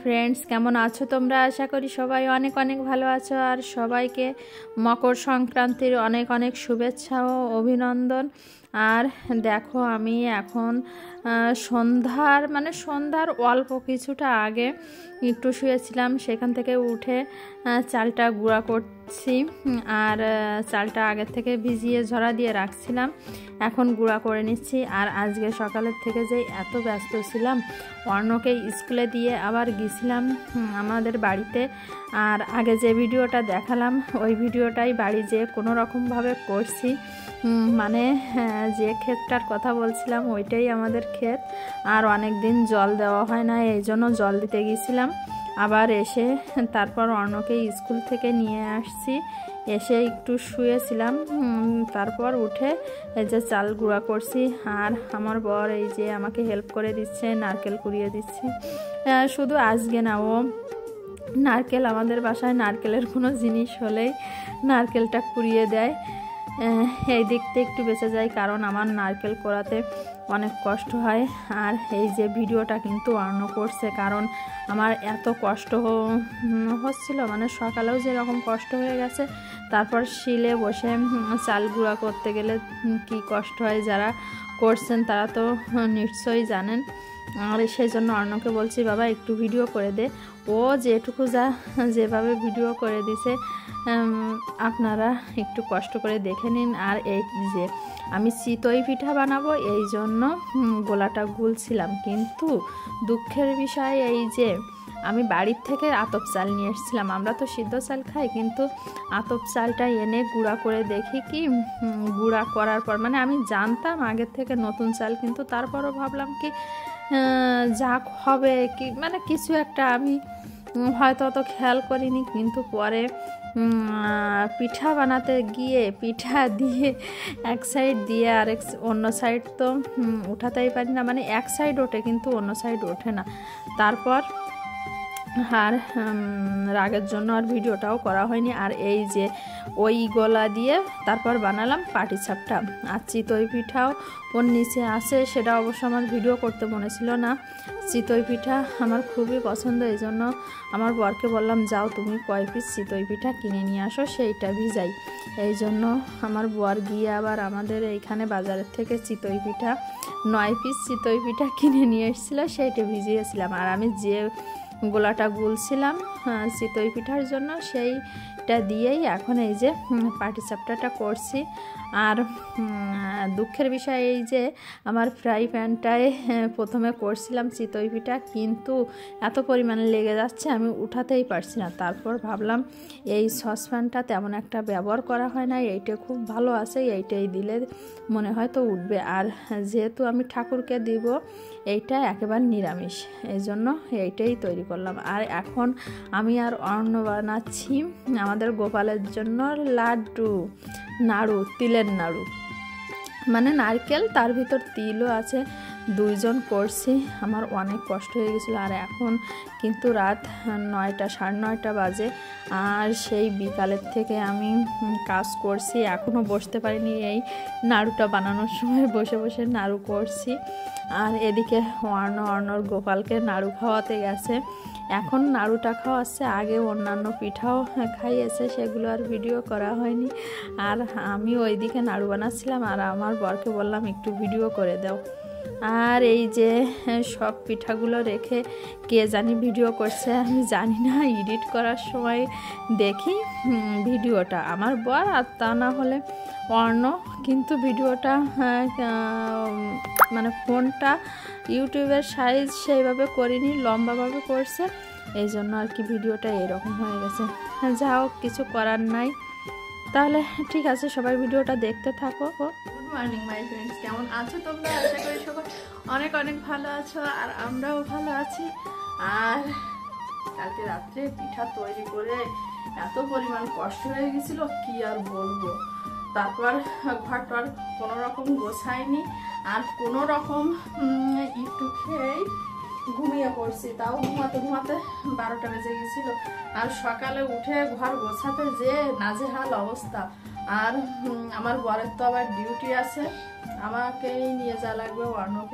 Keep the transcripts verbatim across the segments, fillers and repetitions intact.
Friends, কেমন আছো তোমরা? আশা করি সবাই অনেক অনেক ভালো আছো। আর সবাইকে মকর সংক্রান্তির অনেক অনেক শুভেচ্ছা ও অভিনন্দন। আর দেখো, আমি এখন সন্ধ্যার মানে সন্ধ্যার অল্প কিছুটা আগে একটু শুয়েছিলাম, সেখান থেকে উঠে চালটা গুঁড়া করছি। আর চালটা আগের থেকে ভিজিয়ে ঝরা দিয়ে রাখছিলাম, এখন গুঁড়া করে নিচ্ছি। আর আজকে সকালের থেকে যে এত ব্যস্ত ছিলাম, অর্ণকে স্কুলে দিয়ে আবার গেছিলাম আমাদের বাড়িতে। আর আগে যে ভিডিওটা দেখালাম ওই ভিডিওটাই বাড়ি যেয়ে কোনো রকমভাবে করছি, মানে যে ক্ষেতটার কথা বলছিলাম ওইটাই আমাদের ক্ষেত। আর অনেক দিন জল দেওয়া হয় না, এই জন্য জল দিতে গিয়েছিলাম। আবার এসে তারপর অর্ণকে স্কুল থেকে নিয়ে আসছি, এসে একটু শুয়েছিলাম, তারপর উঠে এই যে চাল গুঁড়া করছি। আর আমার বর এই যে আমাকে হেল্প করে দিচ্ছে, নারকেল কুড়িয়ে দিচ্ছে। শুধু আজকে না, ও নারকেল আমাদের বাসায় নারকেলের কোনো জিনিস হলেই নারকেলটা কুড়িয়ে দেয়। এই দিকতে একটু বেঁচে যায়, কারণ আমার নারকেল কোড়াতে অনেক কষ্ট হয়। আর এই যে ভিডিওটা কিন্তু অর্ণ করছে, কারণ আমার এত কষ্ট হচ্ছিল, মানে সকালেও যেরকম কষ্ট হয়ে গেছে, তারপর শিলে বসে চাল গুঁড়া করতে গেলে কি কষ্ট হয়, যারা করছেন তারা তো নিশ্চয়ই জানেন। আর সেই জন্য অর্ণকে বলছি, বাবা একটু ভিডিও করে দে। ও যেটুকু যা যেভাবে ভিডিও করে দিছে আপনারা একটু কষ্ট করে দেখে নিন। আর এই যে আমি চিতই পিঠা বানাবো এই জন্য গোলাটা গুলছিলাম, কিন্তু দুঃখের বিষয় এই যে আমি বাড়ির থেকে আতপ চাল নিয়ে এসেছিলাম। আমরা তো সিদ্ধ চাল খাই, কিন্তু আতপ চালটা এনে গুঁড়া করে দেখি কি গুঁড়া করার পর, মানে আমি জানতাম আগের থেকে নতুন চাল, কিন্তু তারপরও ভাবলাম কি যা হবে কি, মানে কিছু একটা আমি হয়তো অত খেয়াল করিনি। কিন্তু পরে পিঠা বানাতে গিয়ে পিঠা দিয়ে এক সাইড দিয়ে আরেক অন্য সাইড তো উঠাতেই পারি না, মানে এক সাইড ওঠে কিন্তু অন্য সাইড ওঠে না। তারপর আর রাগের জন্য আর ভিডিওটাও করা হয়নি। আর এই যে ওই গলা দিয়ে তারপর বানালাম পাটিসাপটা। আর চিতই পিঠাও ওর নিচে আছে, সেটা অবশ্য আমার ভিডিও করতে মনে ছিল না। চিতই পিঠা আমার খুবই পছন্দ, এই জন্য আমার বরকে বললাম, যাও তুমি কয় পিস চিতই পিঠা কিনে নিয়ে আসো, সেইটা ভিজাই। এই জন্য আমার বর গিয়ে আবার আমাদের এইখানে বাজারের থেকে চিতই পিঠা নয় পিস চিতই পিঠা কিনে নিয়ে এসেছিলো, সেইটা ভিজিয়েছিলাম। আর আমি যে গোলাটা গুলছিলাম চিতই পিঠার জন্য, সেইটা দিয়েই এখন এই যে পাটিসাপটাটা করছি। আর দুঃখের বিষয় এই যে আমার ফ্রাই প্যানটায় প্রথমে করছিলাম চিতই পিঠা, কিন্তু এত পরিমাণে লেগে যাচ্ছে আমি উঠাতেই পারছি না। তারপর ভাবলাম এই সসপ্যানটা তেমন একটা ব্যবহার করা হয় না, এইটা খুব ভালো আছে, এইটাই দিলে মনে হয় তো উঠবে। আর যেহেতু আমি ঠাকুরকে দিব, এইটা একেবারে নিরামিষ, এই জন্য এইটাই তৈরি করলাম। আর এখন আমি আর অর্ণ বানাচ্ছি আমাদের গোপালের জন্য লাড্ডু, নাড়ু, তিলের নাড়ু, মানে নারকেল তার ভিতর তিলও আছে, দুইজন করছি। আমার অনেক কষ্ট হয়ে গেছিলো। আর এখন কিন্তু রাত নয়টা সাড়ে নয়টা বাজে, আর সেই বিকালের থেকে আমি কাজ করছি, এখনও বসতে পারিনি। এই নাড়ুটা বানানোর সময় বসে বসে নাড়ু করছি। আর এদিকে অর্ণ অর্ণর গোপালকে নাড়ু খাওয়াতে গেছে, এখন নাড়ুটা খাওয়াচ্ছে, আগে অন্যান্য পিঠাও খাইয়েছে, সেগুলো আর ভিডিও করা হয়নি। আর আমি ওইদিকে নাড়ু বানাচ্ছিলাম, আর আমার বরকে বললাম একটু ভিডিও করে দাও। আর এই যে সব পিঠাগুলো রেখে কে জানি ভিডিও করছে, আমি জানি না, এডিট করার সময় দেখি ভিডিওটা আমার বর, আর তা না হলে অর্ণ, কিন্তু ভিডিওটা মানে ফোনটা ইউটিউবের সাইজ সেইভাবে করিনি, লম্বাভাবে করছে, এই জন্য আর কি ভিডিওটা এরকম হয়ে গেছে। যা হোক, কিছু করার নাই। তাহলে ঠিক আছে, সবাই ভিডিওটা দেখতে থাকো। গুড মর্নিং মাই ফ্রেন্ডস, কেমন আছো তোমরা? আশা করি সবাই অনেক অনেক ভালো আছো, আর আমরাও ভালো আছি। আর কালকে রাত্রে পিঠা তৈরি করে এত পরিমাণ কষ্ট হয়ে গেছিল, কি আর বলবো। তারপর ঘরটার কোনো রকম গোছায়নি, আর কোনো রকম একটু খেয়েই ঘুমিয়ে পড়ছি, তাও ঘুমাতে ঘুমাতে বারোটা বেজে গেছিল। আর সকালে উঠে ঘর গোছাতে যে নাজেহাল অবস্থা। আর আমার বরের তো আবার ডিউটি আছে, আমাকেই নিয়ে যাওয়া লাগবে অর্ণকে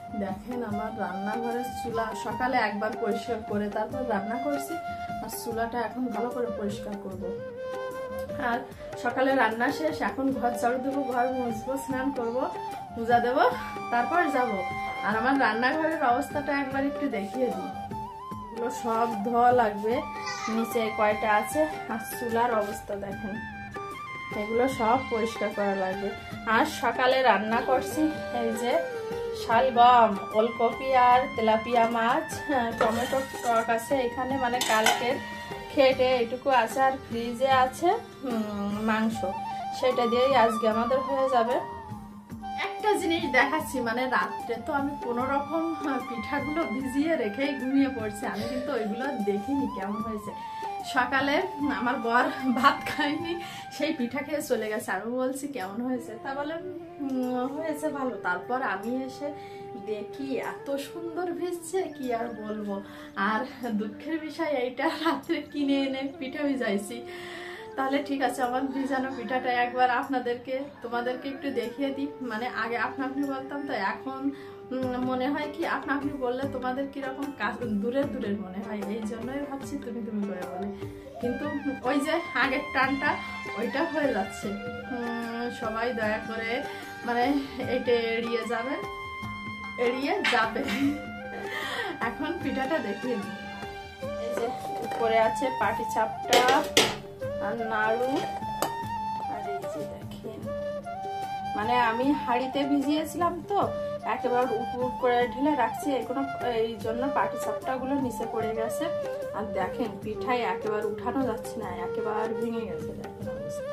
দেখেন আমার রান্নাঘরের চুলা সকালে একবার পরিষ্কার করে তারপর রান্না করছি, আর চুলাটা এখন ভালো করে পরিষ্কার করব। আর সকালে রান্না শেষ, এখন ঘর ঝাড়ু দেবো, ঘর মুছবো, স্নান করবো, পূজা দেবো, তারপর যাব। আর আমার রান্নাঘরের অবস্থাটা একবার একটু দেখিয়ে দিই। এগুলো সব ধোয়া লাগবে, নিচে কয়টা আছে, আর চুলার অবস্থা দেখেন, এগুলো সব পরিষ্কার করা লাগবে। আর সকালে রান্না করছি এই যে শালগম, ওলকপি আর তেলাপিয়া মাছ, টমেটো টক আছে এখানে, মানে কালকের খেটে এইটুকু আছে, আর ফ্রিজে আছে মাংস, সেটা দিয়েই আজকে আমাদের হয়ে যাবে। একটা জিনিস দেখাচ্ছি, মানে রাত্রে তো আমি কোনো রকম পিঠাগুলো ভিজিয়ে রেখেই ঘুমিয়ে পড়ছি, আমি কিন্তু ওইগুলো দেখিনি কেমন হয়েছে। সকালে আমার বর ভাত খায়নি, সেই পিঠা খেয়ে চলে গেছে, আমি বলছি কেমন হয়েছে, তা বলে হয়েছে ভালো। তারপর আমি এসে দেখি এত সুন্দর ভিজছে কি আর বলবো। আর দুঃখের বিষয় এইটা, রাত্রে কিনে এনে পিঠা ভিজাইছি। তাহলে ঠিক আছে, আমার ভিজানো পিঠাটা একবার আপনাদেরকে তোমাদেরকে একটু দেখিয়ে দিই। মানে আগে আপনা আপনি বলতাম, তো এখন মনে হয় কি আপনা আপনি বললে তোমাদের কিরকম দূরের দূরের মনে হয়, এই জন্যই ভাবছি তুমি তুমি করে বলে, কিন্তু ওই যে আগের টানটা ওইটা হয়ে যাচ্ছে। সবাই দয়া করে মানে এটা এড়িয়ে যাবেন, এড়িয়ে যাবে। এখন পিঠাটা দেখিয়ে দিই। এই যে উপরে আছে পাটি চাপটা আর নাড়ু, আর এই যে দেখেন, মানে আমি হাঁড়িতে ভিজিয়েছিলাম তো একেবারে উপর করে ঢেলে রাখছি, এখনো এই জন্য পাটি চাপটা গুলো নিচে পড়ে গেছে। আর দেখেন পিঠায় একেবারে উঠানো যাচ্ছে না, একেবারে ভেঙে গেছে। দেখেন অবস্থা।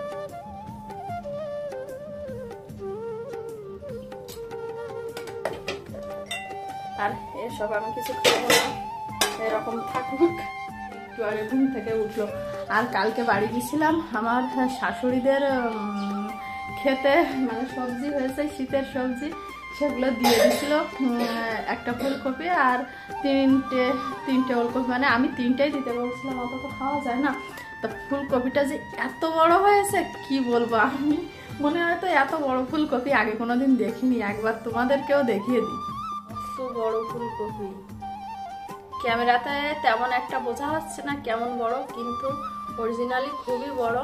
আর এসব আমি কিছু খাবো না, এরকম থাকুক। একটু আগে ঘুম থেকে উঠলো। আর কালকে বাড়ি গেছিলাম, আমার শাশুড়িদের খেতে মানে সবজি হয়েছে, শীতের সবজি, সেগুলো দিয়ে দিছিল। একটা ফুলকপি আর তিনটে তিনটে ওলকপি, মানে আমি তিনটেই দিতে বলছিলাম, অত তো খাওয়া যায় না। তো ফুলকপিটা যে এত বড় হয়েছে কি বলবো, আমি মনে হয় তো এত বড় ফুলকপি আগে কোনোদিন দেখিনি, একবার তোমাদেরকেও দেখিয়ে দিই। এত বড় ফুলকপি ক্যামেরাতে তেমন একটা বোঝা যাচ্ছে না কেমন বড়, কিন্তু অরিজিনালি খুবই বড়।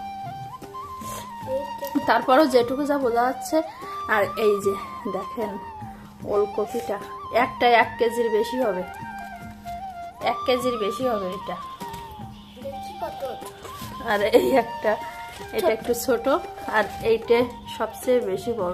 তারপরও যেটুকু যা বোঝা যাচ্ছে। আর এই যে দেখেন ওলকপিটা, একটা এক কেজির বেশি হবে, এক কেজির বেশি হবে এটা। আর এই একটা, এটা একটু ছোট, আর এইটা সবচেয়ে বেশি বড়।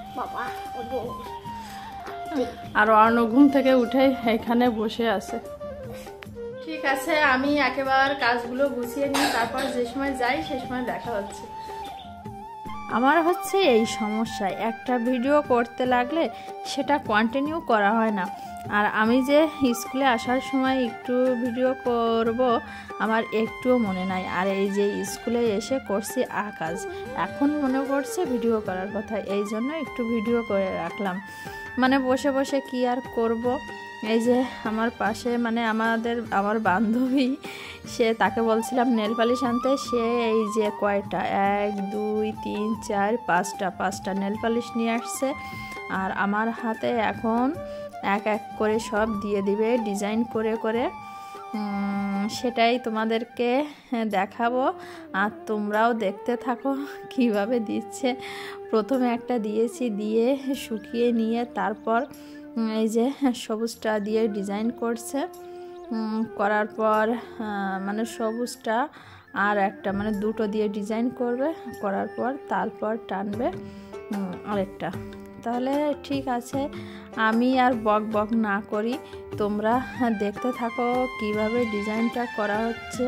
আর অন্য ঘুম থেকে উঠে এখানে বসে আছে। ঠিক আছে, আমি একেবারে কাজগুলো গুছিয়ে নিই, তারপর যে সময় যাই সে সময় দেখা হচ্ছে। আমার হচ্ছে এই সমস্যা, একটা ভিডিও করতে লাগলে সেটা কন্টিনিউ করা হয় না। আর আমি যে স্কুলে আসার সময় একটু ভিডিও করব আমার একটুও মনে নাই। আর এই যে স্কুলে এসে করছি আকাজ, এখন মনে করছে ভিডিও করার কথা, এই জন্য একটু ভিডিও করে রাখলাম। মানে বসে বসে কি আর করব। এই যে আমার পাশে মানে আমাদের আমার বান্ধবী, সে তাকে বলছিলাম নেল পালিশ আনতে, সে এই যে কয়টা এক দুই তিন চার পাঁচটা পাঁচটা নেল পালিশ নিয়ে আসছে। আর আমার হাতে এখন এক এক করে সব দিয়ে দিবে ডিজাইন করে করে, সেটাই তোমাদেরকে দেখাবো। আর তোমরাও দেখতে থাকো কিভাবে দিচ্ছে। প্রথমে একটা দিয়েছি, দিয়ে শুকিয়ে নিয়ে তারপর এই যে সবুজটা দিয়ে ডিজাইন করছে। করার পর মানে সবুজটা আর একটা মানে দুটো দিয়ে ডিজাইন করবে, করার পর তারপর টানবে আরেকটা। তাহলে ঠিক আছে, আমি আর বক বক না করি, তোমরা দেখতে থাকো কিভাবে ডিজাইনটা করা হচ্ছে।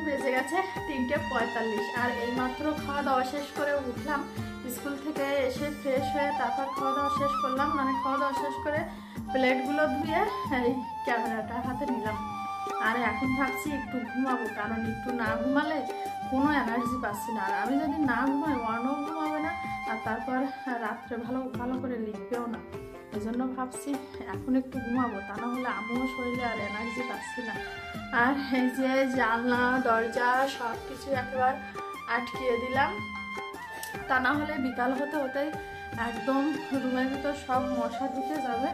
বেজে গেছে তিনটে পঁয়তাল্লিশ, আর এইমাত্র খাওয়া দাওয়া শেষ করে উঠলাম। স্কুল থেকে এসে ফ্রেশ হয়ে তারপর খাওয়া দাওয়া শেষ করলাম, মানে খাওয়া দাওয়া শেষ করে প্লেটগুলো ধুয়ে এই ক্যামেরাটা হাতে নিলাম। আর এখন ভাবছি একটু ঘুমাবো, কারণ একটু না ঘুমালে কোনো এনার্জি পাচ্ছি না। আর আমি যদি না ঘুমাই ওয়ানও ঘুমাবে না, আর তারপর রাত্রে ভালো ভালো করে লিখবেও না। এই জন্য ভাবছি এখন একটু ঘুমাবো, তা না হলে আমিও শরীরে আর এনার্জি পাচ্ছি না। আর এই যে জানলা দরজা সব কিছু একবার আটকিয়ে দিলাম, তা না হলে বিকাল হতে হতেই একদম রুমের ভিতর সব মশা ঢুকে যাবে।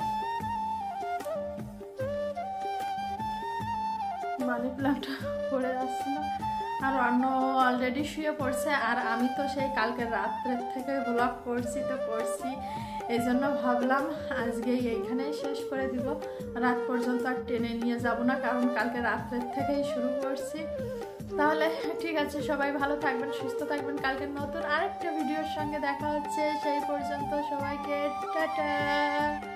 মানি প্ল্যান্ট পড়ে যাচ্ছে না, আর অন্য অলরেডি শুয়ে পড়ছে। আর আমি তো সেই কালকে রাত্রের থেকে ব্লগ করছি তো করছি, এই জন্য ভাবলাম আজকে এইখানেই শেষ করে দিব, রাত পর্যন্ত আর টেনে নিয়ে যাব না, কারণ কালকে রাত্রের থেকেই শুরু করছি। তাহলে ঠিক আছে, সবাই ভালো থাকবেন, সুস্থ থাকবেন। কালকে নতুন আরেকটা ভিডিওর সঙ্গে দেখা হচ্ছে, সেই পর্যন্ত সবাইকে টাটা।